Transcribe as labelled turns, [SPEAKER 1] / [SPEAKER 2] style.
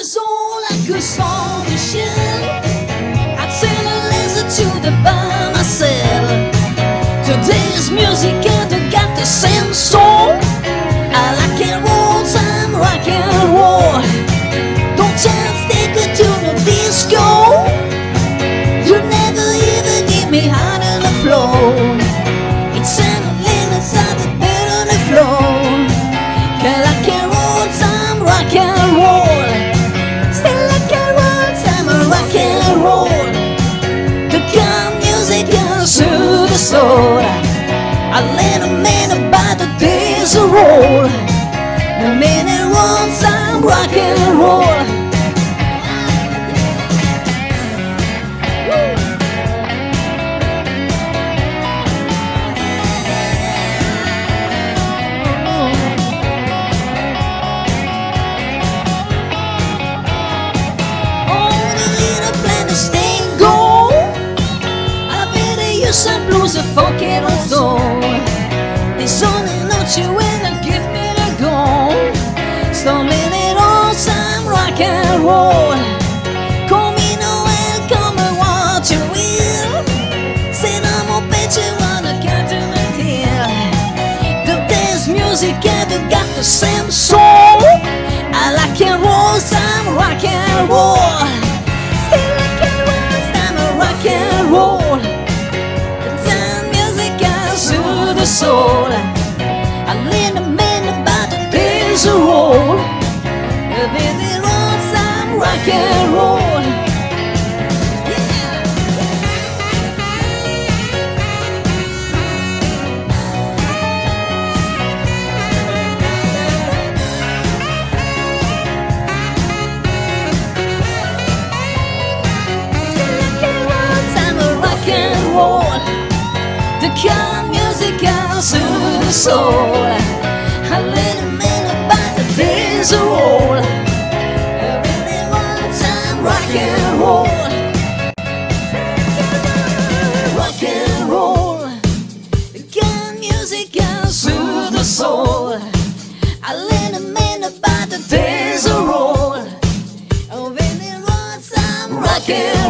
[SPEAKER 1] all I could song the shell. I'd sing a listen to the by myself. Today's music ain't got the same soul. I like and roll, time rock and roll. Don't just stick it to the disco. You never even give me hot on the floor. It's an inside the bed on the floor. Cause I can roll, time rock and roll. Still I can roll, time rock and roll. The kind of music can soothe the soul. I let a man about the days of roll. The minute roll, time rock and roll. Some blues are funky on soul. It's only not you when I give me the go. Storming it all time rock and roll. Call me Noel, come and what you will. Say I'm a bitch, you wanna get to the hill. The dance music ain't got the same soul. I like and roll, time rock and roll. Still like and roll, time rock and roll. The soul. I lean a man about the days of roll. The busy roll, time rock and roll. Rock and roll. The kind of music can soothe the soul. I let a man about the days of roll. Every one time rock and roll. Rock and roll. The kind of music can soothe the soul. I let a man about the days of roll. Every one time rock and roll.